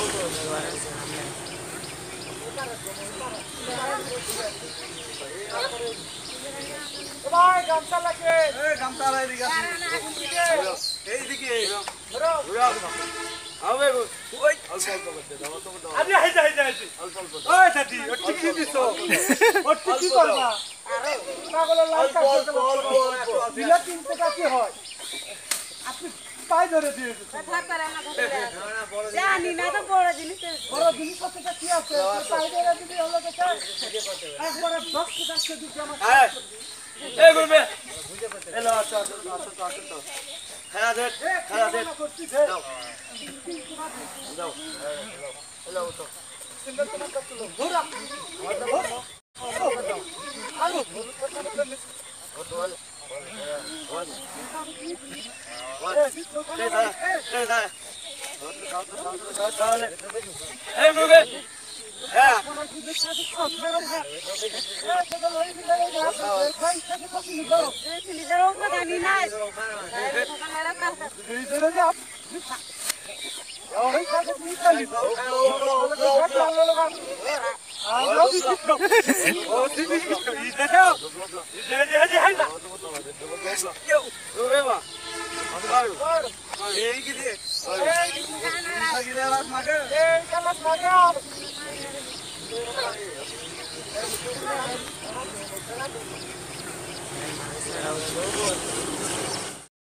ভাই গামছা লাগে এই গামছা লাই দিগা এই দিকে ধরো আবে ওই অল্প অল্প করতে দাও তো দাও আরে হাইজা অল্প অল্প ওই দাদি ওটি কি দিছো ওটি কি করবা পাগল লাল কাজ দিলে 3 টাকা কি হয় আপনি পাই ধরে দিয়েছেন কথা করে না জানি না তো বড় জিনিস কতটা কি আছে পাই ধরে দিবি হলো তো একবারে বক্স কাটতে দিছি আমার এই গুলবে এলো আসো তো খায়া দে দাও দাও এলো তো এই গুলবে হ্যাঁ জানি না এই